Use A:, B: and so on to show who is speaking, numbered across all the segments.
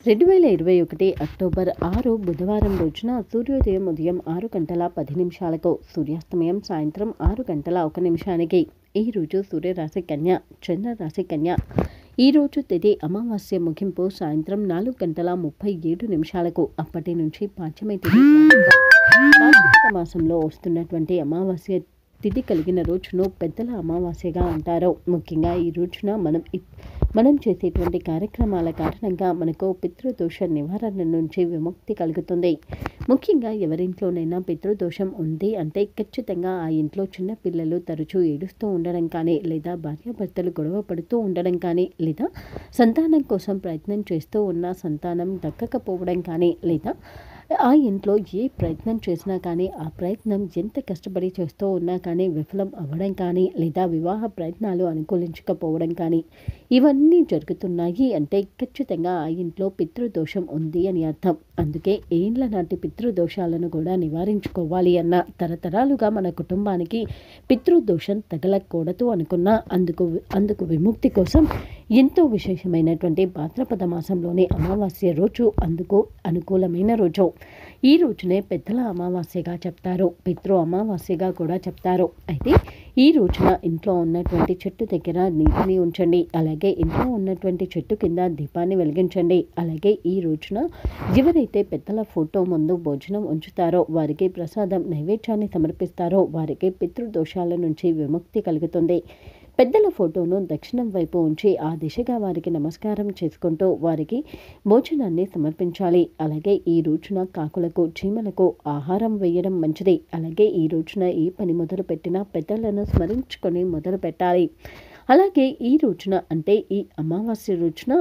A: 2021 October 6 బుధవారం రోజున సూర్యోదయం ఉదయం 6 గంటల 10 నిమిషాలకు, సూర్యాస్తమయం సాయంత్రం 6 గంటల 1 నిమిషానికి. ఈరోజు సూర్యరాశి కన్య, చంద్రరాశి కన్య. ఈరోజు తిథి అమావాస్య ముగింపు సాయంత్రం 4 గంటల 37 నిమిషాలకు. అప్పటి నుంచి పాడ్యమి తిథి భాద్రపద మాసంలో వస్తున్నటువంటి అమావాస్య తిథి కలిగిన రోజును పెద్దల అమావాస్యగా అంటారు. ముఖ్యంగా ఈ రోజున మనం చేసేటువంటి కార్యక్రమాల కారణంగా మనకు పితృదోష నివారణ నుంచి విముక్తి కలుగుతుంది. ముఖ్యంగా ఎవరింట్లోనైనా పితృదోషం ఉంది అంటే ఖచ్చితంగా ఆ ఇంట్లో చిన్న పిల్లలు తరచూ ఏడుస్తూ ఉండడం కానీ, లేదా భార్యాభర్తలు గొడవ పడుతూ ఉండడం కానీ, లేదా సంతానం కోసం ప్రయత్నం చేస్తూ ఉన్న సంతానం దక్కకపోవడం కానీ, లేదా ఆ ఇంట్లో ఏ ప్రయత్నం చేసినా కానీ ఆ ప్రయత్నం ఎంత కష్టపడి చేస్తూ ఉన్నా కానీ విఫలం అవ్వడం కానీ, లేదా వివాహ ప్రయత్నాలు అనుకూలించకపోవడం కానీ, ఇవన్నీ జరుగుతున్నాయి అంటే ఖచ్చితంగా ఆ ఇంట్లో పితృదోషం ఉంది అని అర్థం. అందుకే ఏండ్ల నాటి పితృదోషాలను కూడా నివారించుకోవాలి అన్న, తరతరాలుగా మన కుటుంబానికి పితృదోషం తగలకూడదు అనుకున్నా అందుకు విముక్తి కోసం ఎంతో విశేషమైనటువంటి భాద్రపద మాసంలోని అమావాస్య రోజు అందుకు అనుకూలమైన రోజు. ఈ రోజునే పెద్దల అమావాస్యగా చెప్తారు, పితృ అమావాస్యగా కూడా చెప్తారు. అయితే ఈ రోజున ఇంట్లో ఉన్నటువంటి చెట్టు దగ్గర నీటిని ఉంచండి, అలాగే ఇంట్లో ఉన్నటువంటి చెట్టు కింద దీపాన్ని వెలిగించండి. అలాగే ఈ రోజున ఎవరైతే పెద్దల ఫోటో ముందు భోజనం ఉంచుతారో, వారికి ప్రసాదం నైవేద్యాన్ని సమర్పిస్తారో వారికి పితృదోషాల నుంచి విముక్తి కలుగుతుంది. పెద్దల ఫోటోను దక్షిణం వైపు ఉంచి ఆ దిశగా వారికి నమస్కారం చేసుకుంటూ వారికి భోజనాన్ని సమర్పించాలి. అలాగే ఈ రోజున కాకులకు, చీమలకు ఆహారం వేయడం మంచిది. అలాగే ఈ రోజున ఏ పని మొదలు పెట్టినా పెద్దలను స్మరించుకొని మొదలు పెట్టాలి. అలాగే ఈ రోజున అంటే ఈ అమావాస్య రోజున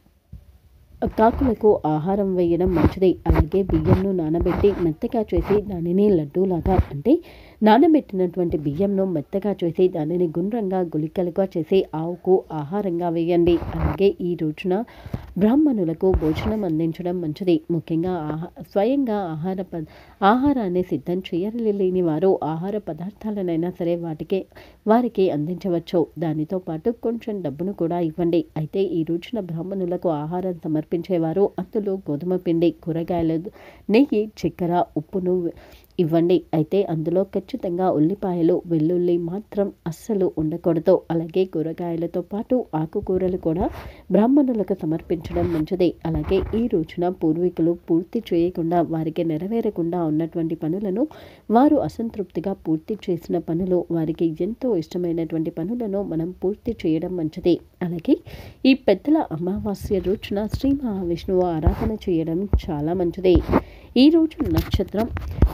A: కాకులకు ఆహారం వేయడం మంచిది. అలాగే బియ్యంను నానబెట్టి మెత్తగా చేసి దానిని లడ్డూలాగా అంటే నానబెట్టినటువంటి బియ్యంను మెత్తగా చేసి దానిని గుండ్రంగా గుళికలుగా చేసి ఆవుకు ఆహారంగా వేయండి. అలాగే ఈ రోజున బ్రాహ్మణులకు భోజనం అందించడం మంచిది. ముఖ్యంగా స్వయంగా ఆహారాన్ని సిద్ధం చేయలేని వారు ఆహార పదార్థాలనైనా సరే వారికి అందించవచ్చు. దానితో పాటు కొంచెం డబ్బును కూడా ఇవ్వండి. అయితే ఈ రోజున బ్రాహ్మణులకు ఆహారం సమర్పించేవారు అందులో గోధుమ పిండి, కూరగాయలు, నెయ్యి, చక్కెర, ఉప్పును ఇవ్వండి. అయితే అందులో ఖచ్చితంగా ఉల్లిపాయలు, వెల్లుల్లి మాత్రం అస్సలు ఉండకూడదు. అలాగే కూరగాయలతో పాటు ఆకుకూరలు కూడా బ్రాహ్మణులకు సమర్పించడం మంచిది. అలాగే ఈ రోజున పూర్వీకులు పూర్తి చేయకుండా వారికి నెరవేరకుండా ఉన్నటువంటి పనులను, వారు అసంతృప్తిగా పూర్తి చేసిన పనులు, వారికి ఎంతో ఇష్టమైనటువంటి పనులను మనం పూర్తి చేయడం మంచిది. అలాగే ఈ పెద్దల అమావాస్య రోజున శ్రీ మహావిష్ణువు ఆరాధన చేయడం చాలా మంచిది. ఈరోజు నక్షత్రం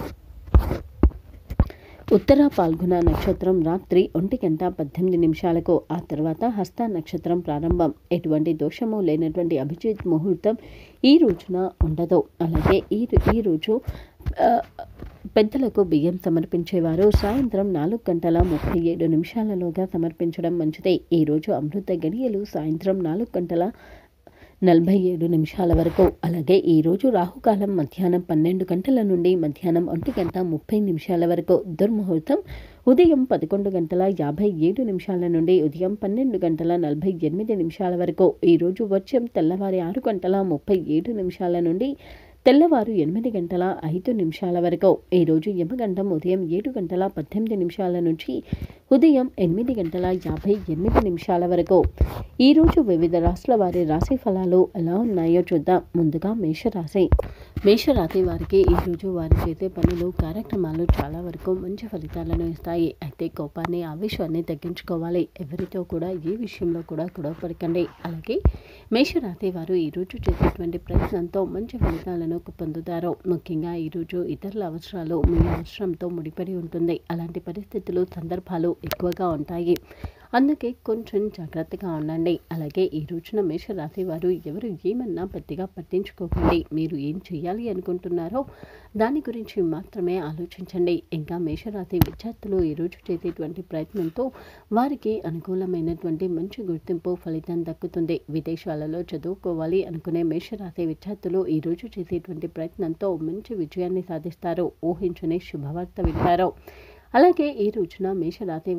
A: ఉత్తర పాల్గొన నక్షత్రం రాత్రి 1 గంట 18 నిమిషాలకు. ఆ తర్వాత హస్త నక్షత్రం ప్రారంభం. ఎటువంటి దోషము లేనటువంటి అభిజిత్ ముహూర్తం ఈ రోజున ఉండదు. అలాగే ఈ రోజు పెద్దలకు బియ్యం సమర్పించేవారు సాయంత్రం 4 గంటల 37 నిమిషాలలోగా సమర్పించడం మంచిది. ఈరోజు అమృత గడియలు సాయంత్రం 4 గంటల 47 నిమిషాల వరకు. అలాగే ఈరోజు రాహుకాలం మధ్యాహ్నం 12 గంటల నుండి మధ్యాహ్నం 1 గంట 30 నిమిషాల వరకు. దుర్ముహూర్తం ఉదయం 11 గంటల 57 నిమిషాల నుండి ఉదయం 12 గంటల 48 నిమిషాల వరకు. ఈరోజు వర్జ్యం తెల్లవారి 6 గంటల 37 నిమిషాల నుండి తెల్లవారు 8 గంటల 5 నిమిషాల వరకు. ఈరోజు యమగండం ఉదయం 7 గంటల 18 నిమిషాల నుంచి ఉదయం 8 గంటల 58 నిమిషాల వరకు. ఈరోజు వివిధ రాశుల వారి రాశి ఫలాలు ఎలా ఉన్నాయో చూద్దాం. ముందుగా మేషరాశి వారికి ఈరోజు వారి చేసే పనులు, కార్యక్రమాలు చాలా వరకు మంచి ఫలితాలను ఇస్తాయి. అయితే కోపాన్ని, ఆవేశాన్ని తగ్గించుకోవాలి. ఎవరితో కూడా ఏ విషయంలో కూడా గొడవ పడకండి. అలాగే మేషరాశి వారు ఈరోజు చేసేటువంటి ప్రయత్నంతో మంచి ఫలితాలను పొందుతారు. ముఖ్యంగా ఈరోజు ఇతరుల అవసరాలు మీ అవసరంతో ముడిపడి ఉంటుంది. అలాంటి పరిస్థితులు, సందర్భాలు ఎక్కువగా ఉంటాయి. అందుకే కొంచెం జాగ్రత్తగా ఉండండి. అలాగే ఈ రోజున మేషరాశి వారు ఎవరు ఏమన్నా పెద్దగా పట్టించుకోకండి. మీరు ఏం చేయాలి అనుకుంటున్నారో దాని గురించి మాత్రమే ఆలోచించండి. ఇంకా మేషరాశి విద్యార్థులు ఈరోజు చేసేటువంటి ప్రయత్నంతో వారికి అనుకూలమైనటువంటి మంచి గుర్తింపు, ఫలితం దక్కుతుంది. విదేశాలలో చదువుకోవాలి అనుకునే మేషరాశి విద్యార్థులు ఈరోజు చేసేటువంటి ప్రయత్నంతో మంచి విజయాన్ని సాధిస్తారు. ఊహించని శుభవార్త వింటారు. అలాగే ఈ రోజున మేషరాశి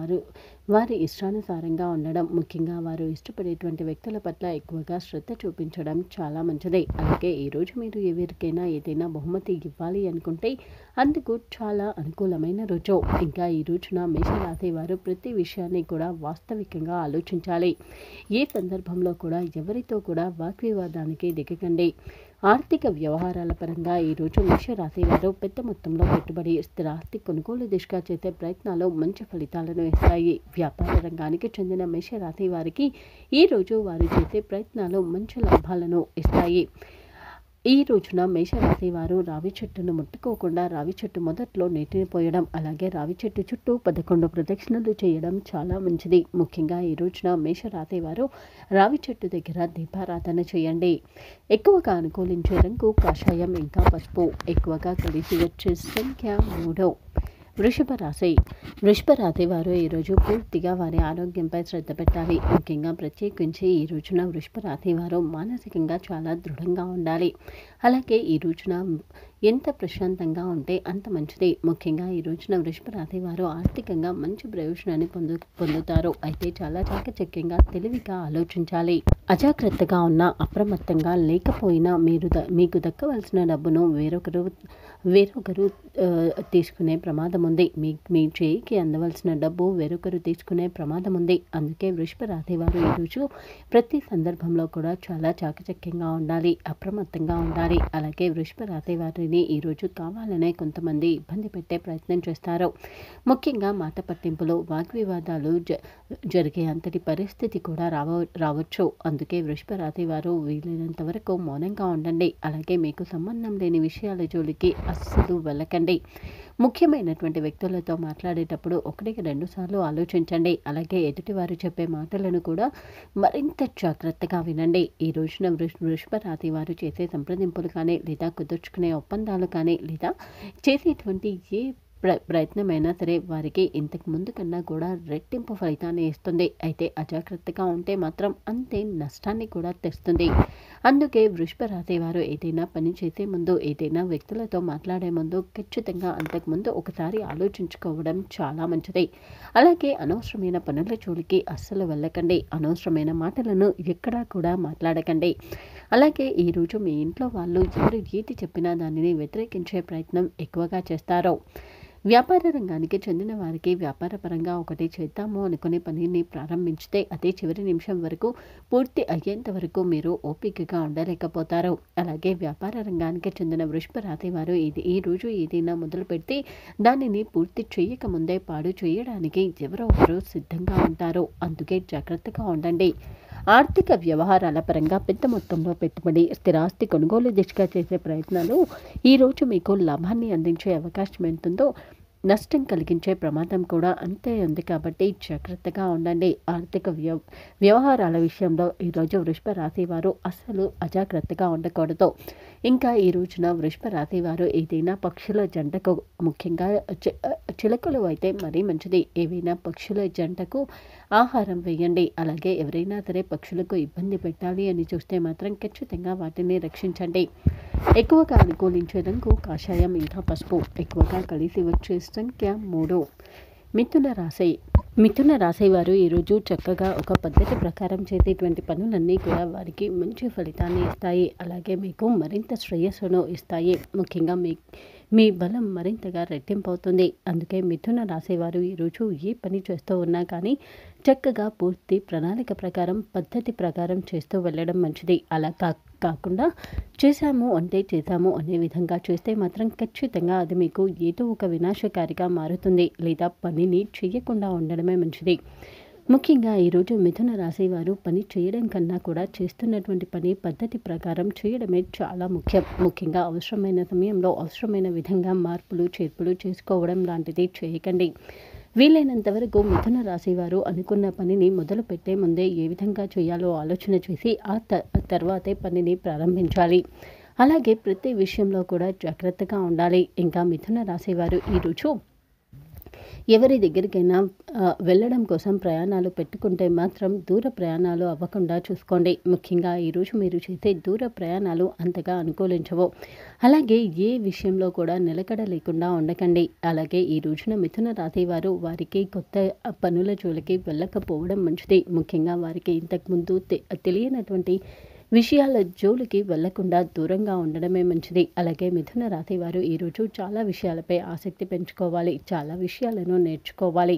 A: వారి ఇష్టానుసారంగా ఉండడం, ముఖ్యంగా వారు ఇష్టపడేటువంటి వ్యక్తుల పట్ల ఎక్కువగా శ్రద్ధ చూపించడం చాలా మంచిది. అలాగే ఈరోజు మీరు ఎవరికైనా ఏదైనా బహుమతి ఇవ్వాలి అనుకుంటే అందుకు చాలా అనుకూలమైన రోజు. ఇంకా ఈ రోజున మేషరాశి వారు ప్రతి విషయాన్ని కూడా వాస్తవికంగా ఆలోచించాలి. ఏ సందర్భంలో కూడా ఎవరితో కూడా వాగ్వివాదానికి దిగకండి. ఆర్థిక వ్యవహారాల పరంగా ఈరోజు మేషరాశి వారు పెద్ద మొత్తంలో పెట్టుబడి, స్థిరాస్తి కొనుగోలు దిశగా చేసే ప్రయత్నాలు మంచి ఫలితాలను ఇస్తాయి. వ్యాపార రంగానికి చెందిన మేషరాశి వారికి ఈరోజు వారు చేసే ప్రయత్నాలు మంచి లాభాలను ఇస్తాయి. ఈ రోజున మేషరాశి వారు రావి చెట్టును ముట్టుకోకుండా రావి చెట్టు మొదట్లో నీటిని పోయడం, అలాగే రావి చెట్టు చుట్టూ 11 ప్రదక్షిణలు చేయడం చాలా మంచిది. ముఖ్యంగా ఈ రోజున మేషరాశి వారు రావి చెట్టు దగ్గర దీపారాధన చేయండి. ఎక్కువగా అనుకూలించే రంగు కాషాయం ఇంకా పసుపు. ఎక్కువగా కలిసి వచ్చే సంఖ్య 3. వృషభ రాశి వారు ఈరోజు పూర్తిగా వారి ఆరోగ్యంపై శ్రద్ధ పెట్టాలి. ముఖ్యంగా ప్రత్యేకించి ఈ రోజున వృషభ రాశి వారు మానసికంగా చాలా దృఢంగా ఉండాలి. అలాగే ఈ రోజున ఎంత ప్రశాంతంగా ఉంటే అంత మంచిది. ముఖ్యంగా ఈ రోజున వృషభ రాశి వారు ఆర్థికంగా మంచి ప్రయోజనాన్ని పొందుతారు. అయితే చాలా చాకచక్యంగా తెలివిగా ఆలోచించాలి. అజాగ్రత్తగా ఉన్న, అప్రమత్తంగా లేకపోయినా మీకు దక్కవలసిన డబ్బును వేరొకరు తీసుకునే ప్రమాదం ఉంది. మీ చేయికి అందవలసిన డబ్బు వేరొకరు తీసుకునే ప్రమాదం ఉంది. అందుకే వృషభ రాశి వారు ఈరోజు ప్రతి సందర్భంలో కూడా చాలా చాకచక్యంగా ఉండాలి, అప్రమత్తంగా ఉండాలి. అలాగే వృషభ రాశి వారిని ఈరోజు కావాలనే కొంతమంది ఇబ్బంది పెట్టే ప్రయత్నం చేస్తారు. ముఖ్యంగా మాట పట్టింపులు, వాగ్వివాదాలు జరిగే అంతటి పరిస్థితి కూడా రావచ్చు. అందుకే వృషభ రాశి వారు వీలైనంత వరకు మౌనంగా ఉండండి. అలాగే మీకు సంబంధం లేని విషయాల జోలికి అస్సలు వెళ్ళకండి. ముఖ్యమైనటువంటి వ్యక్తులతో మాట్లాడేటప్పుడు 1-2 సార్లు ఆలోచించండి. అలాగే ఎదుటి వారు చెప్పే మాటలను కూడా మరింత జాగ్రత్తగా వినండి. ఈ రోజున వృషభ రాశి వారు చేసే సంప్రదింపులు కానీ, లేదా కుదుర్చుకునే ఒప్పందాలు కానీ, లేదా చేసేటువంటి ఏ ప్రయత్నమైనా సరే వారికి ఇంతకు ముందు కన్నా కూడా రెట్టింపు ఫలితాన్ని ఇస్తుంది. అయితే అజాగ్రత్తగా ఉంటే మాత్రం అంతే నష్టాన్ని కూడా తెస్తుంది. అందుకే వృషభ రాశి వారు ఏదైనా పని చేసే ముందు, ఏదైనా వ్యక్తులతో మాట్లాడే ముందు ఖచ్చితంగా అంతకుముందు ఒకసారి ఆలోచించుకోవడం చాలా మంచిది. అలాగే అనవసరమైన పనుల జోలికి అస్సలు వెళ్ళకండి. అనవసరమైన మాటలను ఎక్కడా కూడా మాట్లాడకండి. అలాగే ఈరోజు మీ ఇంట్లో వాళ్ళు ఎవరు ఏది చెప్పినా దానిని వ్యతిరేకించే ప్రయత్నం ఎక్కువగా చేస్తారు. వ్యాపార రంగానికి చెందిన వారికి వ్యాపారపరంగా ఒకటి చేద్దాము అనుకునే పనిని ప్రారంభించితే అదే చివరి నిమిషం వరకు పూర్తి అయ్యేంత వరకు మీరు ఓపికగా ఉండలేకపోతారు. అలాగే వ్యాపార రంగానికి చెందిన వృషభ రాశి వారు ఈ రోజు ఏదైనా మొదలు పెడితే దానిని పూర్తి చేయకముందే పాడు చేయడానికి ఎవరో ఒకరు సిద్ధంగా ఉంటారు. అందుకే జాగ్రత్తగా ఉండండి. ఆర్థిక వ్యవహారాల పరంగా పెద్ద మొత్తంలో పెట్టుబడి, స్థిరాస్తి కొనుగోలు దిశగా చేసే ప్రయత్నాలు ఈరోజు మీకు లాభాన్ని అందించే అవకాశం ఎంతుందో నష్టం కలిగించే ప్రమాదం కూడా అంతే ఉంది. కాబట్టి జాగ్రత్తగా ఉండండి. ఆర్థిక వ్యవహారాల విషయంలో ఈరోజు వృషభ రాశి వారు అస్సలు అజాగ్రత్తగా ఉండకూడదు. ఇంకా ఈ రోజున వృషభ రాశి వారు ఏదైనా పక్షుల జంటకు, ముఖ్యంగా చిలకలు అయితే మరీ మంచిది, ఏవైనా పక్షుల జంటకు ఆహారం వేయండి. అలాగే ఎవరైనా సరే పక్షులకు ఇబ్బంది పెట్టాలి అని చూస్తే మాత్రం ఖచ్చితంగా వాటిని రక్షించండి. ఎక్కువగా అనుకూలించే రంగు కాషాయం ఇంకా పసుపు. ఎక్కువగా కలిసి వచ్చే సంఖ్య 3. మిథున రాశి వారు ఈరోజు చక్కగా ఒక పద్ధతి ప్రకారం చేసేటువంటి పనులన్నీ కూడా వారికి మంచి ఫలితాన్ని ఇస్తాయి. అలాగే మీకు మరింత శ్రేయస్సును ఇస్తాయి. ముఖ్యంగా మీ బలం మరింతగా రెట్టింపు అవుతుంది. అందుకే మిథున రాశి వారు ఈరోజు ఏ పని చేస్తూ ఉన్నా కానీ చక్కగా పూర్తి ప్రణాళిక ప్రకారం, పద్ధతి ప్రకారం చేస్తూ వెళ్ళడం మంచిది. అలా కాకుండా చేశాము అనే విధంగా చేస్తే మాత్రం ఖచ్చితంగా అది మీకు ఏదో ఒక వినాశకారిగా మారుతుంది. లేదా పనిని చేయకుండా ఉండడమే మంచిది. ముఖ్యంగా ఈరోజు మిథున రాశి వారు పని చేయడం కన్నా కూడా చేస్తున్నటువంటి పని పద్ధతి ప్రకారం చేయడమే చాలా ముఖ్యం. ముఖ్యంగా అవసరమైన సమయంలో అవసరమైన విధంగా మార్పులు చేర్పులు చేసుకోవడం లాంటిది చేయకండి. వీలైనంత వరకు మిథున రాశి వారు అనుకున్న పనిని మొదలు పెట్టే ముందే ఏ విధంగా చేయాలో ఆలోచన చేసి ఆ తర్వాతే పనిని ప్రారంభించాలి. అలాగే ప్రతి విషయంలో కూడా జాగ్రత్తగా ఉండాలి. ఇంకా మిథున రాశి వారు ఈరోజు ఎవరి దగ్గరికైనా వెళ్ళడం కోసం ప్రయాణాలు పెట్టుకుంటే మాత్రం దూర ప్రయాణాలు అవ్వకుండా చూసుకోండి. ముఖ్యంగా ఈరోజు మీరు చేసే దూర ప్రయాణాలు అంతగా అనుకూలించవు. అలాగే ఏ విషయంలో కూడా నిలకడ లేకుండా ఉండకండి. అలాగే ఈ రోజున మిథున రాశి వారు వారికి కొత్త పనుల జోలికి వెళ్ళకపోవడం మంచిది. ముఖ్యంగా వారికి ఇంతకుముందు తెలియనటువంటి విషయాల జోలికి వెళ్లకుండా దూరంగా ఉండడమే మంచిది. అలాగే మిథున రాశి వారు ఈరోజు చాలా విషయాలపై ఆసక్తి పెంచుకోవాలి. చాలా విషయాలను నేర్చుకోవాలి.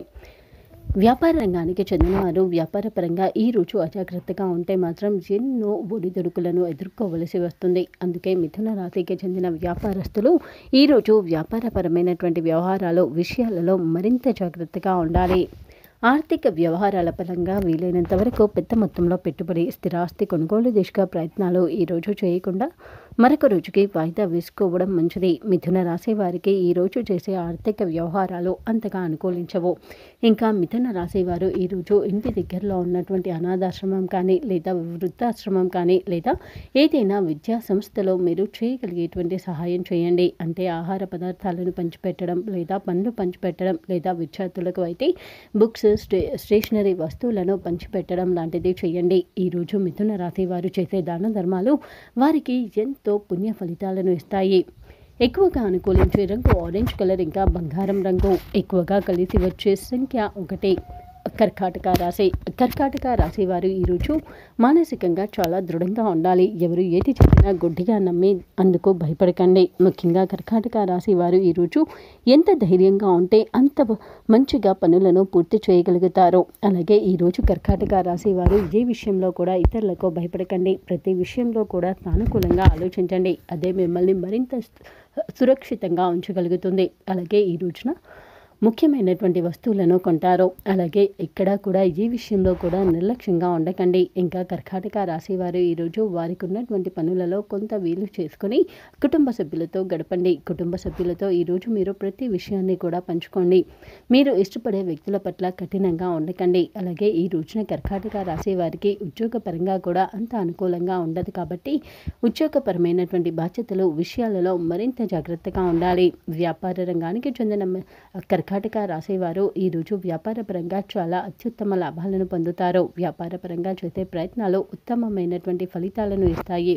A: వ్యాపార రంగానికి చెందినవారు వ్యాపారపరంగా ఈరోజు అజాగ్రత్తగా ఉంటే మాత్రం ఎన్నో ఒడిదుడుకులను ఎదుర్కోవలసి వస్తుంది. అందుకే మిథున రాశికి చెందిన వ్యాపారస్తులు ఈరోజు వ్యాపారపరమైనటువంటి వ్యవహారాలు విషయాలలో మరింత జాగ్రత్తగా ఉండాలి. ఆర్థిక వ్యవహారాల పరంగా వీలైనంత వరకు పెద్ద మొత్తంలో పెట్టుబడి స్థిరాస్తి కొనుగోలు దిశగా ప్రయత్నాలు ఈరోజు చేయకుండా మరొక రోజుకి వాయిదా వేసుకోవడం మంచిది. మిథున రాశి వారికి ఈరోజు చేసే ఆర్థిక వ్యవహారాలు అంతగా అనుకూలించవు. ఇంకా మిథున రాశి వారు ఈరోజు ఇంటి దగ్గరలో ఉన్నటువంటి అనాథాశ్రమం కానీ లేదా వృద్ధాశ్రమం కానీ లేదా ఏదైనా విద్యా సంస్థలో మీరు చేయగలిగేటువంటి సహాయం చేయండి. అంటే ఆహార పదార్థాలను పంచిపెట్టడం లేదా పండ్లు పంచిపెట్టడం లేదా విద్యార్థులకు అయితే బుక్స్ స్టేషనరీ వస్తువులను పంచిపెట్టడం లాంటిది చేయండి. ఈరోజు మిథున రాశి వారు చేసే దాన ధర్మాలు వారికి ఎంతో పుణ్య ఫలితాలను ఇస్తాయి. ఎక్కువగా అనుకూలించే రంగు ఆరెంజ్ కలర్ ఇంకా బంగారం రంగు. ఎక్కువగా కలిసి వచ్చే సంఖ్య 1. కర్కాటక రాశి. కర్కాటక రాశి వారు ఈరోజు మానసికంగా చాలా దృఢంగా ఉండాలి. ఎవరు ఏది చెప్పినా గుడ్డిగా నమ్మి అందుకు భయపడకండి. ముఖ్యంగా కర్కాటక రాశి వారు ఈరోజు ఎంత ధైర్యంగా ఉంటే అంత మంచిగా పనులను పూర్తి చేయగలుగుతారు. అలాగే ఈరోజు కర్కాటక రాశి వారు ఏ విషయంలో కూడా ఇతరులకు భయపడకండి. ప్రతి విషయంలో కూడా సానుకూలంగా ఆలోచించండి. అదే మిమ్మల్ని మరింత సురక్షితంగా ఉంచగలుగుతుంది. అలాగే ఈ రోజున ముఖ్యమైనటువంటి వస్తువులను కొంటారు. అలాగే ఇక్కడ కూడా ఈ విషయంలో కూడా నిర్లక్ష్యంగా ఉండకండి. ఇంకా కర్కాటక రాశి వారు ఈరోజు వారికి ఉన్నటువంటి పనులలో కొంత వీలు చేసుకొని కుటుంబ సభ్యులతో గడపండి. కుటుంబ సభ్యులతో ఈరోజు మీరు ప్రతి విషయాన్ని కూడా పంచుకోండి. మీరు ఇష్టపడే వ్యక్తుల పట్ల కఠినంగా ఉండకండి. అలాగే ఈ రోజున కర్కాటక రాశి వారికి ఉద్యోగపరంగా కూడా అంత అనుకూలంగా ఉండదు కాబట్టి ఉద్యోగపరమైనటువంటి బాధ్యతలు విషయాలలో మరింత జాగ్రత్తగా ఉండాలి. వ్యాపార రంగానికి చెందిన కర్కాటక రాశివారు ఈరోజు వ్యాపారపరంగా చాలా అత్యుత్తమ లాభాలను పొందుతారు. వ్యాపారపరంగా చేసే ప్రయత్నాలు ఉత్తమమైనటువంటి ఫలితాలను ఇస్తాయి.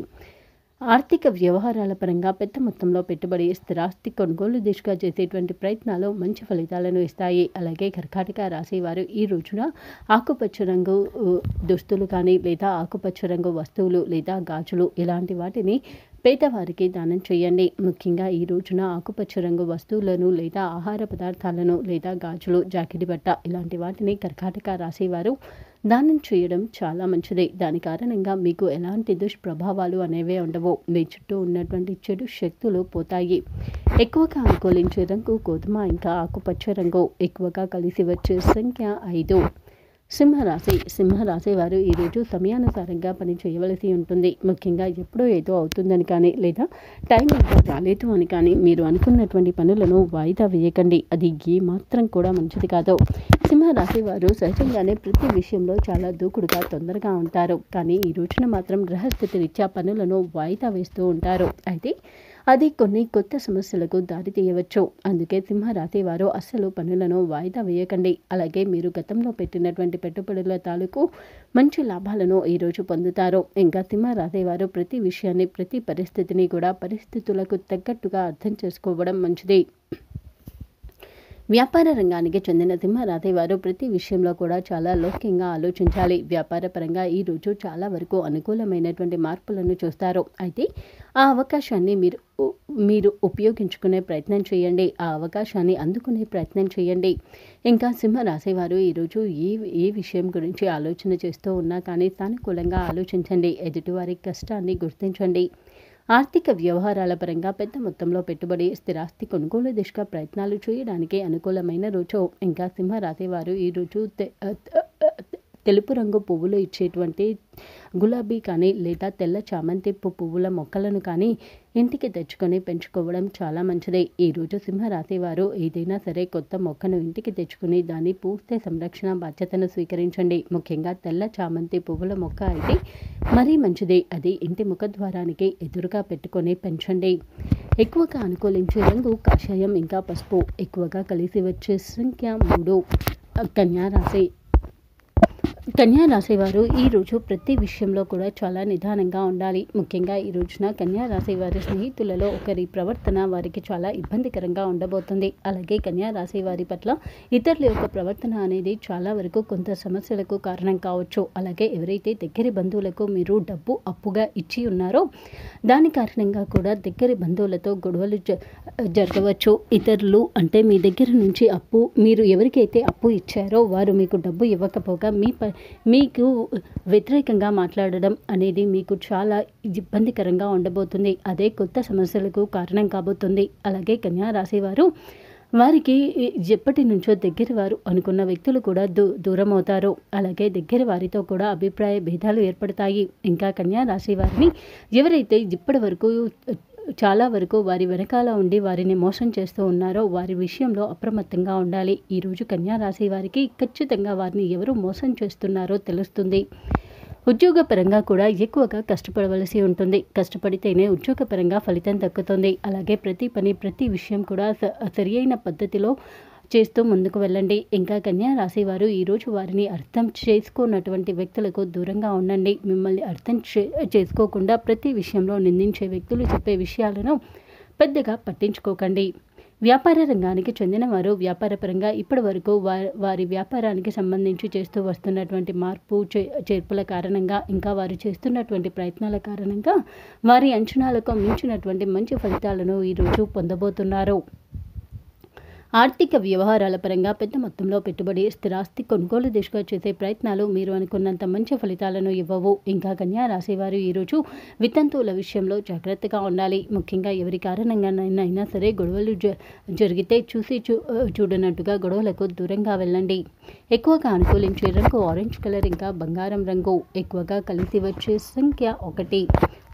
A: ఆర్థిక వ్యవహారాల పరంగా పెద్ద మొత్తంలో పెట్టుబడి స్థిరాస్తి కొనుగోలు దిశగా చేసేటువంటి ప్రయత్నాలు మంచి ఫలితాలను ఇస్తాయి. అలాగే కర్కాటక రాశి వారు ఈ రోజున ఆకుపచ్చ రంగు దుస్తులు కానీ లేదా ఆకుపచ్చ రంగు వస్తువులు లేదా గాజులు ఇలాంటి వాటిని పేదవారికి దానం చేయండి. ముఖ్యంగా ఈ రోజున ఆకుపచ్చ రంగు వస్తువులను లేదా ఆహార పదార్థాలను లేదా గాజులు జాకెట్ బట్ట ఇలాంటి వాటిని కర్కాటక రాశి వారు దానం చేయడం చాలా మంచిది. దాని కారణంగా మీకు ఎలాంటి దుష్ప్రభావాలు అనేవే ఉండవు. మీ చుట్టూ ఉన్నటువంటి చెడు శక్తులు పోతాయి. ఎక్కువగా అనుకూలించే రంగు గోధుమ ఇంకా ఆకుపచ్చ రంగు. ఎక్కువగా కలిసి వచ్చే సంఖ్య 5. సింహరాశి వారు ఈరోజు సమయానుసారంగా పని చేయవలసి ఉంటుంది. ముఖ్యంగా ఎప్పుడో ఏదో అవుతుందని కానీ లేదా టైం ఇంకా రాలేదు అని కానీ మీరు అనుకున్నటువంటి పనులను వాయిదా వేయకండి. అది ఏ మాత్రం కూడా మంచిది కాదు. సింహరాశి వారు సహజంగానే ప్రతి విషయంలో చాలా దూకుడుగా తొందరగా ఉంటారు. కానీ ఈ రోజున మాత్రం గ్రహస్థితి రీత్యా పనులను వాయిదా వేస్తూ ఉంటారు. అయితే అది కొన్ని కొత్త సమస్యలకు దారితీయవచ్చు. అందుకే సింహరాశి వారు అస్సలు పనులను వాయిదా వేయకండి. అలాగే మీరు గతంలో పెట్టినటువంటి పెట్టుబడుల తాలూకు మంచి లాభాలను ఈరోజు పొందుతారు. ఇంకా సింహరాశి వారు ప్రతి విషయాన్ని ప్రతి పరిస్థితిని కూడా పరిస్థితులకు తగ్గట్టుగా అర్థం చేసుకోవడం మంచిది. వ్యాపార రంగానికి చెందిన సింహరాశి వారు ప్రతి విషయంలో కూడా చాలా లౌక్యంగా ఆలోచించాలి. వ్యాపార పరంగా ఈరోజు చాలా వరకు అనుకూలమైనటువంటి మార్పులను చూస్తారు. అయితే ఆ అవకాశాన్ని మీరు ఉపయోగించుకునే ప్రయత్నం చేయండి. ఆ అవకాశాన్ని అందుకునే ప్రయత్నం చేయండి. ఇంకా సింహరాశి వారు ఈరోజు ఏ విషయం గురించి ఆలోచన చేస్తూ ఉన్నా కానీ సానుకూలంగా ఆలోచించండి. ఎదుటివారి కష్టాన్ని గుర్తించండి. ఆర్థిక వ్యవహారాల పరంగా పెద్ద మొత్తంలో పెట్టుబడి స్థిరాస్తి కొనుగోలు దిశగా ప్రయత్నాలు చేయడానికి అనుకూలమైన రోజు. ఇంకా సింహరాశి వారు ఈరోజు తెలుపు రంగు పువ్వులు ఇచ్చేటువంటి గులాబీ కానీ లేదా తెల్ల చామంతి పువ్వుల మొక్కలను కానీ ఇంటికి తెచ్చుకొని పెంచుకోవడం చాలా మంచిది. ఈరోజు సింహరాశి వారు ఏదైనా సరే కొత్త మొక్కను ఇంటికి తెచ్చుకుని దాని పూర్తి సంరక్షణ బాధ్యతను స్వీకరించండి. ముఖ్యంగా తెల్ల చామంతి పువ్వుల మొక్క అయితే మరీ మంచిది. అది ఇంటి ముఖద్వారానికి ఎదురుగా పెట్టుకొని పెంచండి. ఎక్కువగా అనుకూలించే రంగు కాషాయం ఇంకా పసుపు. ఎక్కువగా కలిసి వచ్చే సంఖ్య 3. కన్యా రాశి వారు ఈరోజు ప్రతి విషయంలో కూడా చాలా నిదానంగా ఉండాలి. ముఖ్యంగా ఈ రోజున కన్యా రాశి వారి స్నేహితులలో ఒకరి ప్రవర్తన వారికి చాలా ఇబ్బందికరంగా ఉండబోతుంది. అలాగే కన్యా రాశి వారి పట్ల ఇతరుల యొక్క ప్రవర్తన అనేది చాలా వరకు కొంత సమస్యలకు కారణం కావచ్చు. అలాగే ఎవరైతే దగ్గరి బంధువులకు మీరు డబ్బు అప్పుగా ఇచ్చి ఉన్నారో దాని కారణంగా కూడా దగ్గరి బంధువులతో గొడవలు జరగవచ్చు. ఇతరులు అంటే మీ దగ్గర నుంచి మీరు ఎవరికైతే అప్పు ఇచ్చారో వారు మీకు డబ్బు ఇవ్వకపోగా మీకు వ్యతిరేకంగా మాట్లాడడం అనేది మీకు చాలా ఇబ్బందికరంగా ఉండబోతుంది. అదే కొత్త సమస్యలకు కారణం కాబోతుంది. అలాగే కన్యా రాశి వారికి ఎప్పటి నుంచో దగ్గర వారు అనుకున్న వ్యక్తులు కూడా దూరం అవుతారు. అలాగే దగ్గర వారితో కూడా అభిప్రాయ భేదాలు ఏర్పడతాయి. ఇంకా కన్యా రాశి వారిని ఎవరైతే ఇప్పటి వరకు చాలా వరకు వారి వెనకాల ఉండి వారిని మోసం చేస్తూ ఉన్నారో వారి విషయంలో అప్రమత్తంగా ఉండాలి. ఈరోజు కన్యా రాశి వారికి ఖచ్చితంగా వారిని ఎవరు మోసం చేస్తున్నారో తెలుస్తుంది. ఉద్యోగపరంగా కూడా ఎక్కువగా కష్టపడవలసి ఉంటుంది. కష్టపడితేనే ఉద్యోగపరంగా ఫలితం దక్కుతుంది. అలాగే ప్రతి విషయం కూడా సరి అయిన పద్ధతిలో చేస్తూ ముందుకు వెళ్ళండి. ఇంకా కన్యా రాశి వారు ఈరోజు వారిని అర్థం చేసుకోనటువంటి వ్యక్తులకు దూరంగా ఉండండి. మిమ్మల్ని అర్థం చేసుకోకుండా ప్రతి విషయంలో నిందించే వ్యక్తులు చెప్పే విషయాలను పెద్దగా పట్టించుకోకండి. వ్యాపార రంగానికి చెందిన వారు వ్యాపారపరంగా ఇప్పటి వరకు వారి వ్యాపారానికి సంబంధించి చేస్తూ వస్తున్నటువంటి మార్పు చేర్పుల కారణంగా ఇంకా వారు చేస్తున్నటువంటి ప్రయత్నాల కారణంగా వారి అంచనాలకు మించినటువంటి మంచి ఫలితాలను ఈరోజు పొందబోతున్నారు. ఆర్థిక వ్యవహారాల పరంగా పెద్ద మొత్తంలో పెట్టుబడి స్థిరాస్తి కొనుగోలు దిశగా చేసే ప్రయత్నాలు మీరు అనుకున్నంత మంచి ఫలితాలను ఇవ్వవు. ఇంకా కన్యా రాశి వారు ఈరోజు వితంతువుల విషయంలో జాగ్రత్తగా ఉండాలి. ముఖ్యంగా ఎవరి కారణంగానైనా సరే గొడవలు జరిగితే చూడనట్టుగా గొడవలకు దూరంగా వెళ్ళండి. ఎక్కువగా అనుకూలించే రంగు ఆరెంజ్ కలర్ ఇంకా బంగారం రంగు. ఎక్కువగా కలిసి వచ్చే సంఖ్య 1.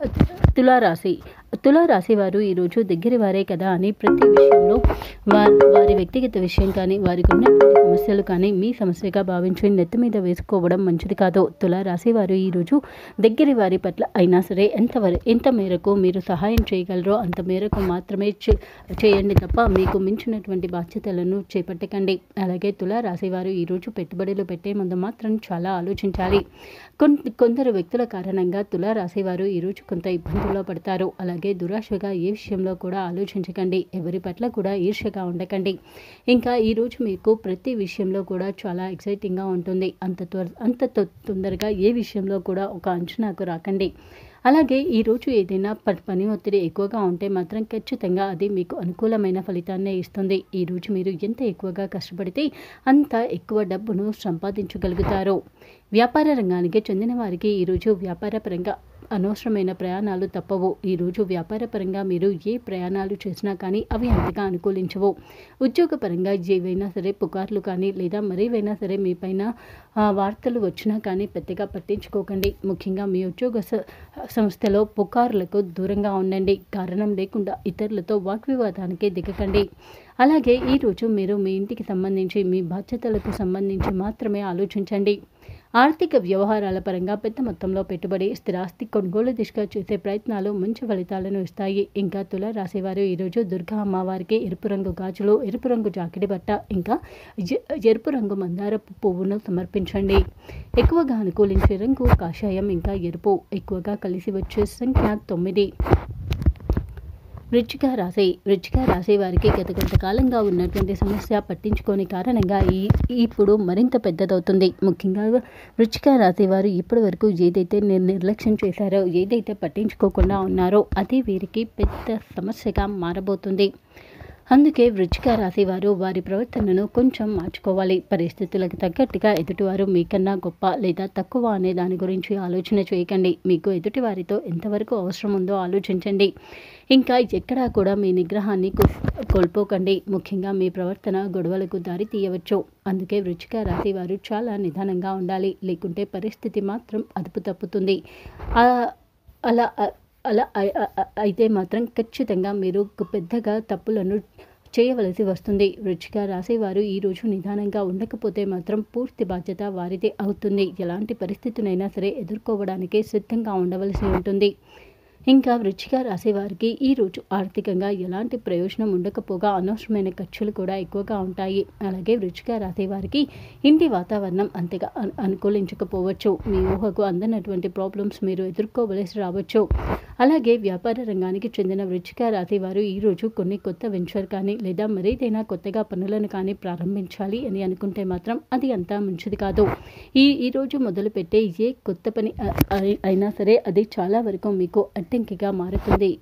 A: తులారాశి వారు ఈరోజు దగ్గర వారే కదా అని ప్రతి విషయంలో వారి వ్యక్తిగత విషయం కానీ వారికి ఉన్నటువంటి సమస్యలు కానీ మీ సమస్యగా భావించి నెత్తి మీద వేసుకోవడం మంచిది కాదు. తులారాశి వారు ఈరోజు దగ్గర వారి పట్ల అయినా సరే ఎంత మేరకు మీరు సహాయం చేయగలరో అంత మేరకు మాత్రమే చేయండి తప్ప మీకు మించినటువంటి బాధ్యతలను చేపట్టకండి. అలాగే తులారాశి వారు ఈరోజు పెట్టుబడులు పెట్టే ముందు మాత్రం చాలా ఆలోచించాలి. కొందరు వ్యక్తుల కారణంగా తులారాశి వారు ఈరోజు కొంత ఇబ్బందుల్లో పడతారు. అలాగే దురాశగా ఏ విషయంలో కూడా ఆలోచించకండి. ఎవరి పట్ల కూడా ఈర్ష్యగా ఉండకండి. ఇంకా ఈరోజు మీకు ప్రతి విషయంలో కూడా చాలా ఎక్సైటింగ్గా ఉంటుంది. అంత తొందరగా ఏ విషయంలో కూడా ఒక అంచనాకు రాకండి. అలాగే ఈరోజు ఏదైనా పని ఒత్తిడి ఎక్కువగా ఉంటే మాత్రం ఖచ్చితంగా అది మీకు అనుకూలమైన ఫలితాన్నే ఇస్తుంది. ఈరోజు మీరు ఎంత ఎక్కువగా కష్టపడితే అంత ఎక్కువ డబ్బును సంపాదించగలుగుతారు. వ్యాపార రంగానికి చెందిన వారికి ఈరోజు వ్యాపారపరంగా అనవసరమైన ప్రయాణాలు తప్పవు. ఈరోజు వ్యాపారపరంగా మీరు ఏ ప్రయాణాలు చేసినా కానీ అవి అంతగా అనుకూలించవు. ఉద్యోగపరంగా ఏవైనా సరే పుకార్లు కానీ లేదా మరేవైనా సరే మీ పైన వార్తలు వచ్చినా కానీ పెద్దగా పట్టించుకోకండి. ముఖ్యంగా మీ ఉద్యోగ సంస్థలో పుకార్లకు దూరంగా ఉండండి. కారణం లేకుండా ఇతరులతో వాగ్వివాదానికి దిగకండి. అలాగే ఈరోజు మీరు మీ ఇంటికి సంబంధించి మీ బాధ్యతలకు సంబంధించి మాత్రమే ఆలోచించండి. ఆర్థిక వ్యవహారాల పరంగా పెద్ద మొత్తంలో పెట్టుబడి స్థిరాస్తి కొనుగోలు దిశగా చేసే ప్రయత్నాలు మంచి ఫలితాలను ఇస్తాయి. ఇంకా తులారాశి వారు ఈరోజు దుర్గా అమ్మవారికి ఎరుపు రంగు గాజులు, ఎరుపు రంగు జాకెట్ బట్ట ఇంకా ఎరుపు రంగు మందార పువ్వును సమర్పించండి. ఎక్కువగా అనుకూలించే రంగు కాషాయం ఇంకా ఎరుపు. ఎక్కువగా కలిసి వచ్చే సంఖ్య 9. వృశ్చిక రాశి వారికి గత కొంతకాలంగా ఉన్నటువంటి సమస్య పట్టించుకోని కారణంగా ఇప్పుడు మరింత పెద్దదవుతుంది. ముఖ్యంగా వృశ్చిక రాశి వారు ఇప్పటి వరకు ఏదైతే నిర్లక్ష్యం చేశారో ఏదైతే పట్టించుకోకుండా ఉన్నారో అది వీరికి పెద్ద సమస్యగా మారబోతుంది. అందుకే వృశ్చిక రాశి వారు వారి ప్రవర్తనను కొంచెం మార్చుకోవాలి. పరిస్థితులకు తగ్గట్టుగా ఎదుటివారు మీకన్నా గొప్ప లేదా తక్కువ అనే దాని గురించి ఆలోచన చేయకండి. మీకు ఎదుటివారితో ఎంతవరకు అవసరం ఉందో ఆలోచించండి. ఇంకా ఎక్కడా కూడా మీ నిగ్రహాన్ని కోల్పోకండి. ముఖ్యంగా మీ ప్రవర్తన గొడవలకు దారి తీయవచ్చు. అందుకే వృశ్చిక రాశి వారు చాలా నిదానంగా ఉండాలి. లేకుంటే పరిస్థితి మాత్రం అదుపు తప్పుతుంది. అలా అయితే మాత్రం ఖచ్చితంగా మీరు పెద్దగా తప్పులను చేయవలసి వస్తుంది. వృశ్చిక రాశి వారు ఈరోజు నిదానంగా ఉండకపోతే మాత్రం పూర్తి బాధ్యత వారిదే అవుతుంది. ఎలాంటి పరిస్థితినైనా సరే ఎదుర్కోవడానికి సిద్ధంగా ఉండవలసి ఉంటుంది. ఇంకా వృశ్చిక రాశి వారికి ఈరోజు ఆర్థికంగా ఎలాంటి ప్రయోజనం ఉండకపోగా అనవసరమైన ఖర్చులు కూడా ఎక్కువగా ఉంటాయి. అలాగే వృశ్చిక రాశి వారికి ఇంటి వాతావరణం అంతగా అనుకూలించకపోవచ్చు. మీ ఊహకు అందనటువంటి ప్రాబ్లమ్స్ మీరు ఎదుర్కోవలసి రావచ్చు. అలాగే వ్యాపార రంగానికి చెందిన వృశ్చిక రాశి వారు ఈరోజు కొన్ని కొత్త వెంచర్ కానీ లేదా మరేదైనా కొత్తగా పనులను కానీ ప్రారంభించాలి అని అనుకుంటే మాత్రం అది అంతా మంచిది కాదు. ఈరోజు మొదలుపెట్టే ఏ కొత్త పని అయినా సరే అది చాలా వరకు మీకు అడ్డంకిగా మారుతుంది.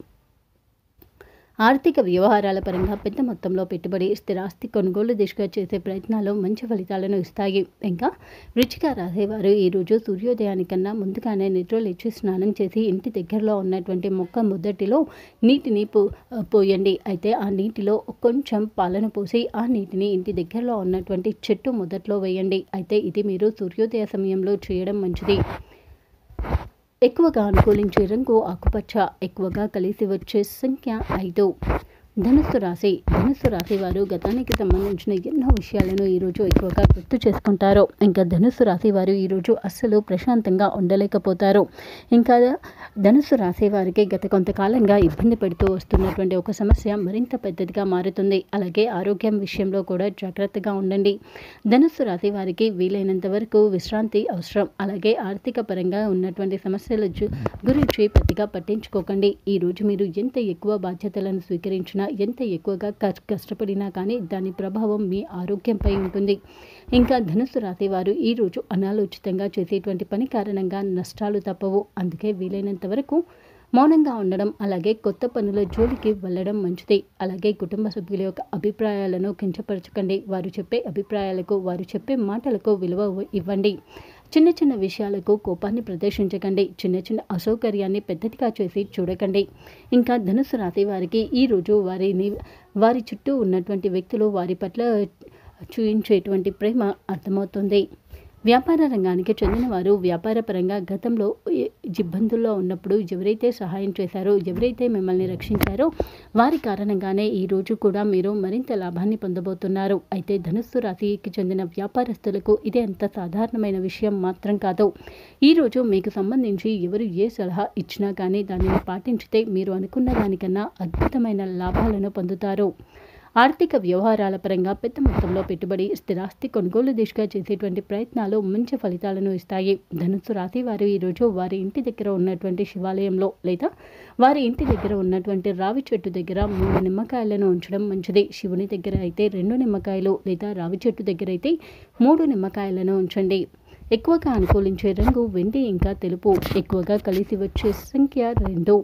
A: ఆర్థిక వ్యవహారాల పరంగా పెద్ద మొత్తంలో పెట్టుబడి, స్థిరాస్తి కొనుగోలు దిశగా చేసే ప్రయత్నాలు మంచి ఫలితాలను ఇస్తాయి. ఇంకా వృశ్చిక రాశి వారు ఈరోజు సూర్యోదయానికన్నా ముందుగానే నిద్రలేచి స్నానం చేసి ఇంటి దగ్గరలో ఉన్నటువంటి మొక్క మొదటిలో నీటిని పోయండి. అయితే ఆ నీటిలో కొంచెం పాలను పోసి ఆ నీటిని ఇంటి దగ్గరలో ఉన్నటువంటి చెట్టు మొదట్లో వేయండి. అయితే ఇది మీరు సూర్యోదయ సమయంలో చేయడం మంచిది. ఎక్కువగా అనుకూలించే రంగు ఆకుపచ్చ. ఎక్కువగా కలిసి వచ్చే సంఖ్య 5. ధనుస్సు రాశి వారు గతానికి సంబంధించిన ఎన్నో విషయాలను ఈరోజు ఎక్కువగా గుర్తు చేసుకుంటారు. ఇంకా ధనుస్సు రాశి వారు ఈరోజు అస్సలు ప్రశాంతంగా ఉండలేకపోతారు. ఇంకా ధనుస్సు రాశి వారికి గత కొంతకాలంగా ఇబ్బంది పెడుతూ వస్తున్నటువంటి ఒక సమస్య మరింత పెద్దదిగా మారుతుంది. అలాగే ఆరోగ్యం విషయంలో కూడా జాగ్రత్తగా ఉండండి. ధనుస్సు రాశి వారికి వీలైనంత వరకు విశ్రాంతి అవసరం. అలాగే ఆర్థిక పరంగా ఉన్నటువంటి సమస్యల గురించి పెద్దగా పట్టించుకోకండి. ఈరోజు మీరు ఎంత ఎక్కువ బాధ్యతలను స్వీకరించినా, ఎంత ఎక్కువగా కష్టపడినా కానీ దాని ప్రభావం మీ ఆరోగ్యంపై ఉంటుంది. ఇంకా ధనుస్సు రాశి వారు ఈరోజు అనాలోచితంగా చేసేటువంటి పని కారణంగా నష్టాలు తప్పవు. అందుకే వీలైనంత వరకు మౌనంగా ఉండడం, అలాగే కొత్త పనుల జోలికి వెళ్ళడం మంచిది. అలాగే కుటుంబ సభ్యుల యొక్క అభిప్రాయాలను కించపరచకండి. వారు చెప్పే అభిప్రాయాలకు, వారు చెప్పే మాటలకు విలువ ఇవ్వండి. చిన్న చిన్న విషయాలకు కోపాన్ని ప్రదర్శించకండి. చిన్న చిన్న అసౌకర్యాన్ని పెద్దదిగా చేసి చూడకండి. ఇంకా ధనుస్సు రాశి వారికి ఈరోజు వారి చుట్టూ ఉన్నటువంటి వ్యక్తులు వారి పట్ల చూయించేటువంటి ప్రేమ అర్థమవుతుంది. వ్యాపార రంగానికి చెందిన వారు వ్యాపారపరంగా గతంలో ఇబ్బందుల్లో ఉన్నప్పుడు ఎవరైతే సహాయం చేశారో, ఎవరైతే మిమ్మల్ని రక్షించారో వారి కారణంగానే ఈరోజు కూడా మీరు మరింత లాభాన్ని పొందబోతున్నారు. అయితే ధనుస్సు రాశికి చెందిన వ్యాపారస్తులకు ఇది అంత సాధారణమైన విషయం మాత్రం కాదు. ఈరోజు మీకు సంబంధించి ఎవరు ఏ సలహా ఇచ్చినా కానీ దానిని పాటించితే మీరు అనుకున్న దానికన్నా అద్భుతమైన లాభాలను పొందుతారు. ఆర్థిక వ్యవహారాల పరంగా పెద్ద మొత్తంలో పెట్టుబడి, స్థిరాస్తి కొనుగోలు దిశగా చేసేటువంటి ప్రయత్నాలు మంచి ఫలితాలను ఇస్తాయి. ధనుస్సు రాశి వారు ఈరోజు వారి ఇంటి దగ్గర ఉన్నటువంటి శివాలయంలో లేదా వారి ఇంటి దగ్గర ఉన్నటువంటి రావి చెట్టు దగ్గర 3 నిమ్మకాయలను ఉంచడం మంచిది. శివుని దగ్గర అయితే 2 నిమ్మకాయలు లేదా రావి చెట్టు దగ్గర అయితే 3 నిమ్మకాయలను ఉంచండి. ఎక్కువగా అనుకూలించే రంగు వెండి ఇంకా తెలుపు. ఎక్కువగా కలిసి వచ్చే సంఖ్య 2.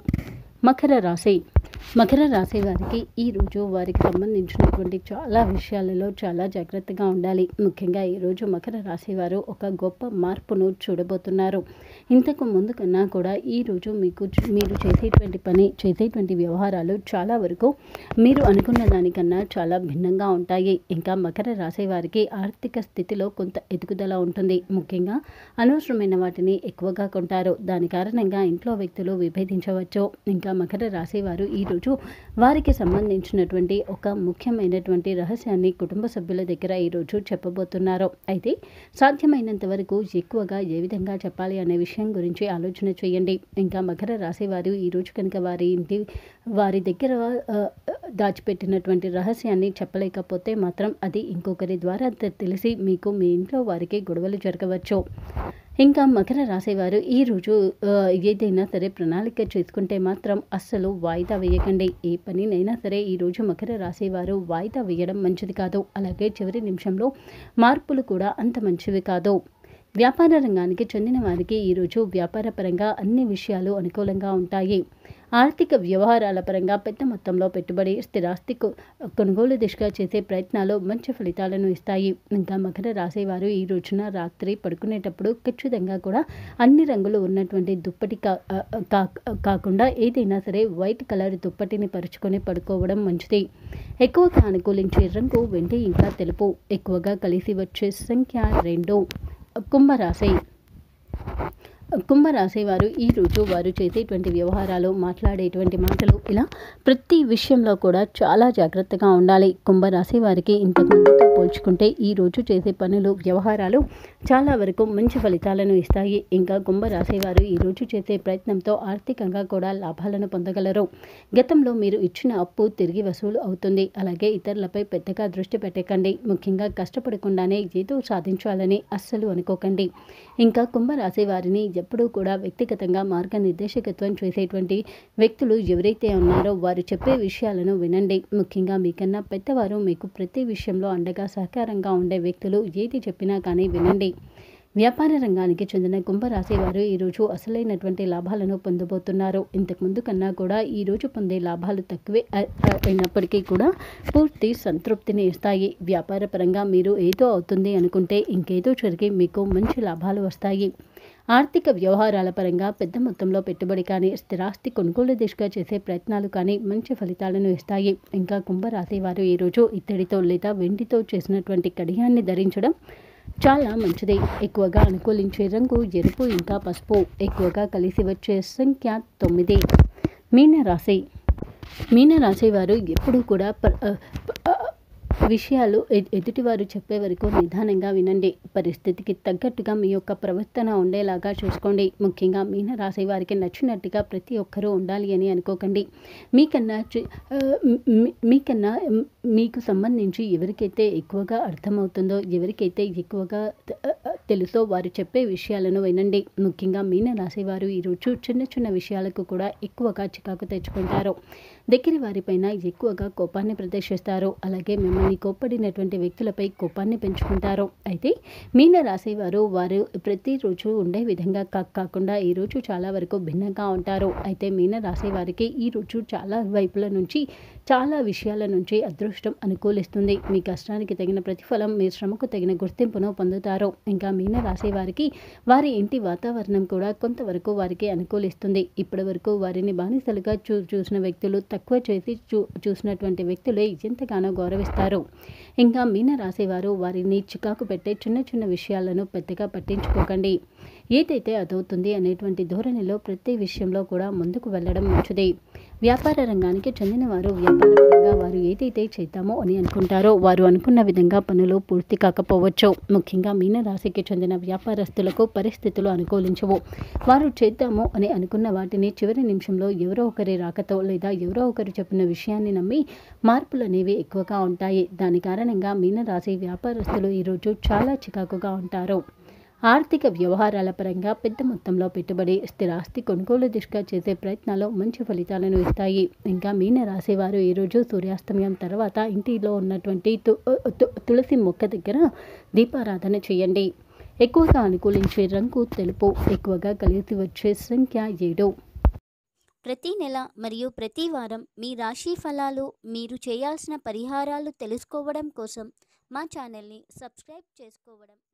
A: మకర రాశి వారికి ఈరోజు వారికి సంబంధించినటువంటి చాలా విషయాలలో చాలా జాగ్రత్తగా ఉండాలి. ముఖ్యంగా ఈరోజు మకర రాశి వారు ఒక గొప్ప మార్పును చూడబోతున్నారు. ఇంతకు ముందు కన్నా కూడా ఈరోజు మీరు చేసేటువంటి వ్యవహారాలు చాలా వరకు మీరు అనుకున్న దానికన్నా చాలా భిన్నంగా ఉంటాయి. ఇంకా మకర రాశి వారికి ఆర్థిక స్థితిలో కొంత ఎదుగుదల ఉంటుంది. ముఖ్యంగా అనవసరమైన వాటిని ఎక్కువగా కొంటారు. దాని కారణంగా ఇంట్లో వ్యక్తులు విభేదించవచ్చు. ఇంకా మకర రాశి వారు ఈరోజు వారికి సంబంధించినటువంటి ఒక ముఖ్యమైనటువంటి రహస్యాన్ని కుటుంబ సభ్యుల దగ్గర ఈరోజు చెప్పబోతున్నారు. అయితే సాధ్యమైనంత వరకు ఎక్కువగా ఏ విధంగా చెప్పాలి అనే విషయం గురించి ఆలోచన చేయండి. ఇంకా మకర రాశి వారు ఈరోజు కనుక వారి దగ్గర దాచిపెట్టినటువంటి రహస్యాన్ని చెప్పలేకపోతే మాత్రం అది ఇంకొకరి ద్వారా తెలిసి మీకు మీ ఇంట్లో వారికి గొడవలు జరగవచ్చు. ఇంకా మకర రాశి వారు ఈరోజు ఏదైనా సరే ప్రణాళిక చేసుకుంటే మాత్రం అస్సలు వాయిదా వేయకండి. ఏ పనినైనా సరే ఈరోజు మకర రాశి వారు వాయిదా వేయడం మంచిది కాదు. అలాగే చివరి నిమిషంలో మార్పులు కూడా అంత మంచివి కాదు. వ్యాపార రంగానికి చెందిన వారికి ఈరోజు వ్యాపారపరంగా అన్ని విషయాలు అనుకూలంగా ఉంటాయి. ఆర్థిక వ్యవహారాల పరంగా పెద్ద మొత్తంలో పెట్టుబడి, స్థిరాస్తి కొనుగోలు దిశగా చేసే ప్రయత్నాలు మంచి ఫలితాలను ఇస్తాయి. ఇంకా మకర రాశి వారు ఈ రోజున రాత్రి పడుకునేటప్పుడు ఖచ్చితంగా కూడా అన్ని రంగులు ఉన్నటువంటి దుప్పటి కాకుండా ఏదైనా సరే వైట్ కలర్ దుప్పటిని పరుచుకొని పడుకోవడం మంచిది. ఎక్కువగా అనుకూలించే రంగు వెండి ఇంకా తెలుపు. ఎక్కువగా కలిసి వచ్చే సంఖ్య 2. కుంభరాశి వారు ఈరోజు వారు చేసేటువంటి వ్యవహారాలు, మాట్లాడేటువంటి మాటలు ఇలా ప్రతి విషయంలో కూడా చాలా జాగ్రత్తగా ఉండాలి. కుంభరాశి వారికి ఇంతకుముందుతో పోల్చుకుంటే ఈరోజు చేసే పనులు, వ్యవహారాలు చాలా వరకు మంచి ఫలితాలను ఇస్తాయి. ఇంకా కుంభరాశి వారు ఈరోజు చేసే ప్రయత్నంతో ఆర్థికంగా కూడా లాభాలను పొందగలరు. గతంలో మీరు ఇచ్చిన అప్పు తిరిగి వసూలు అవుతుంది. అలాగే ఇతరులపై పెద్దగా దృష్టి పెట్టకండి. ముఖ్యంగా కష్టపడకుండానే ఏదో సాధించాలని అస్సలు అనుకోకండి. ఇంకా కుంభరాశి వారిని ఎప్పుడూ కూడా వ్యక్తిగతంగా మార్గనిర్దేశకత్వం చేసేటువంటి వ్యక్తులు ఎవరైతే ఉన్నారో వారు చెప్పే విషయాలను వినండి. ముఖ్యంగా మీకన్నా పెద్దవారు మీకు ప్రతి విషయంలో అండగా సహకారంగా ఉండే వ్యక్తులు ఏది చెప్పినా కానీ వినండి. వ్యాపార రంగానికి చెందిన కుంభరాశి వారు ఈరోజు అసలైనటువంటి లాభాలను పొందబోతున్నారు. ఇంతకుముందు కన్నా కూడా ఈరోజు పొందే లాభాలు తక్కువే అయినప్పటికీ కూడా పూర్తి సంతృప్తిని ఇస్తాయి. వ్యాపార పరంగా మీరు ఏదో అవుతుంది అనుకుంటే ఇంకేదో జరిగి మీకు మంచి లాభాలు వస్తాయి. ఆర్థిక వ్యవహారాల పరంగా పెద్ద మొత్తంలో పెట్టుబడి కానీ, స్థిరాస్తి కొనుగోలు దిశగా చేసే ప్రయత్నాలు కానీ మంచి ఫలితాలను ఇస్తాయి. ఇంకా కుంభరాశి వారు ఈరోజు ఇత్తడితో లేదా వెండితో చేసినటువంటి కడియాన్ని ధరించడం చాలా మంచిది. ఎక్కువగా అనుకూలించే రంగు ఎరుపు ఇంకా పసుపు. ఎక్కువగా కలిసి వచ్చే సంఖ్య 9. మీనరాశి వారు ఎప్పుడూ కూడా విషయాలు ఎదుటివారు చెప్పే వరకు నిదానంగా వినండి. పరిస్థితికి తగ్గట్టుగా మీ యొక్క ప్రవర్తన ఉండేలాగా చూసుకోండి. ముఖ్యంగా మీనరాశి వారికి నచ్చినట్టుగా ప్రతి ఒక్కరూ ఉండాలి అని అనుకోకండి. మీకన్నా మీకు సంబంధించి ఎవరికైతే ఎక్కువగా అర్థమవుతుందో, ఎవరికైతే ఎక్కువగా తెలుసో వారు చెప్పే విషయాలను వినండి. ముఖ్యంగా మీనరాశి వారు ఈరోజు చిన్న చిన్న విషయాలకు కూడా ఎక్కువగా చికాకు తెచ్చుకుంటారు. దగ్గర వారిపైన ఎక్కువగా కోపాన్ని ప్రదర్శిస్తారు. అలాగే మిమ్మల్ని కోప్పడినటువంటి వ్యక్తులపై కోపాన్ని పెంచుకుంటారు. అయితే మీనరాశి వారు ప్రతిరోజు ఉండే విధంగా కాకుండా ఈరోజు చాలా వరకు భిన్నంగా ఉంటారు. అయితే మీనరాశి వారికి ఈరోజు చాలా వైపుల నుంచి, చాలా విషయాల నుంచి అదృష్టం అనుకూలిస్తుంది. మీ కష్టానికి తగిన ప్రతిఫలం, మీ శ్రమకు తగిన గుర్తింపును పొందుతారు. ఇంకా మీనరాశి వారికి వారి ఇంటి వాతావరణం కూడా కొంతవరకు వారికి అనుకూలిస్తుంది. ఇప్పటి వరకు వారిని బానిసలుగా చూసిన వ్యక్తులు, తక్కువ చేసి చూసినటువంటి వ్యక్తులే ఎంతగానో గౌరవిస్తారు. ఇంకా మీనరాశి వారు వారిని చికాకు పెట్టే చిన్న చిన్న విషయాలను పెద్దగా పట్టించుకోకండి. ఏదైతే అదవుతుంది అనేటువంటి ధోరణిలో ప్రతి విషయంలో కూడా ముందుకు వెళ్ళడం మంచిది. వ్యాపార రంగానికి చెందిన వారు వ్యాపారపరంగా వారు ఏదైతే చేద్దామో అని అనుకుంటారో వారు అనుకున్న విధంగా పనులు పూర్తి కాకపోవచ్చు. ముఖ్యంగా మీనరాశికి చెందిన వ్యాపారస్తులకు పరిస్థితులు అనుకూలించవు. వారు చేద్దాము అని అనుకున్న వాటిని చివరి నిమిషంలో ఎవరో ఒకరి రాకతో లేదా ఎవరో ఒకరు చెప్పిన విషయాన్ని నమ్మి మార్పులు అనేవి ఎక్కువగా ఉంటాయి. దాని కారణంగా మీనరాశి వ్యాపారస్తులు ఈరోజు చాలా చికాకుగా ఉంటారు. ఆర్థిక వ్యవహారాల పరంగా పెద్ద మొత్తంలో పెట్టుబడి, స్థిరాస్తి కొనుగోలు దిశగా చేసే ప్రయత్నాలు మంచి ఫలితాలను ఇస్తాయి. ఇంకా మీనరాశి వారు ఈరోజు సూర్యాస్తమయం తర్వాత ఇంటిలో ఉన్నటువంటి తులసి మొక్క దగ్గర దీపారాధన చేయండి. ఎక్కువగా అనుకూలించే రంగు తెలుపు. ఎక్కువగా కలిసి వచ్చే సంఖ్య 7.
B: ప్రతి నెల మరియు ప్రతి వారం మీ రాశి ఫలాలు, మీరు చేయాల్సిన పరిహారాలు తెలుసుకోవడం కోసం మా ఛానల్ని సబ్స్క్రైబ్ చేసుకోవడం